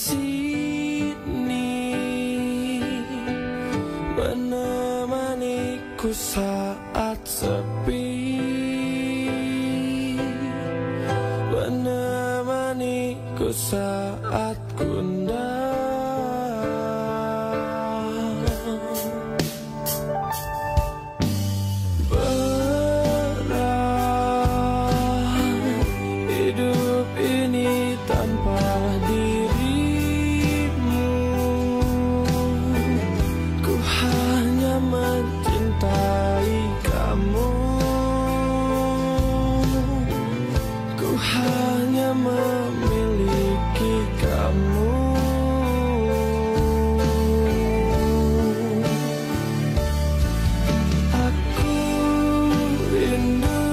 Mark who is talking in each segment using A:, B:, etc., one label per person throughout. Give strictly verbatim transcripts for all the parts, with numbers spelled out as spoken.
A: sini menemaniku saat sepi, menemaniku saat gundah. Hidup ini tanpa dirimu, ku hanya mencintai kamu, ku hanya memiliki kamu. Aku rindu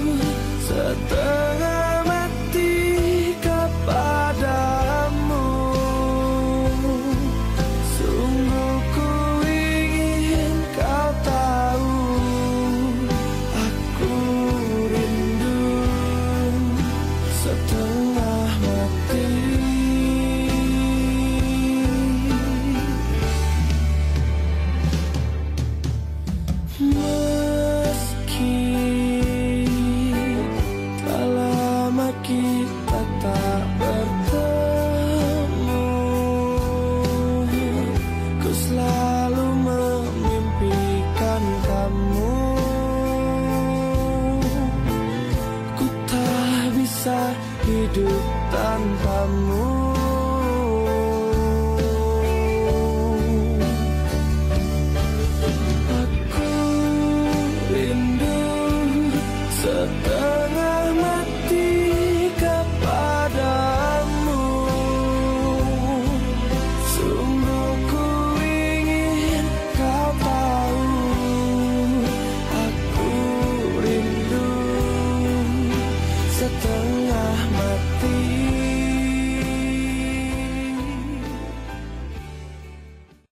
A: setengah padamu, sungguh ku ingin kau tahu, aku rindu setengah mati. Meski tak lama kita tak bertemu, ku selalu memimpikan kamu. Ku tak bisa hidup tanpamu. Aku rindu setengah mati kepadamu, sungguh ku ingin kau tahu, aku rindu setengah mati.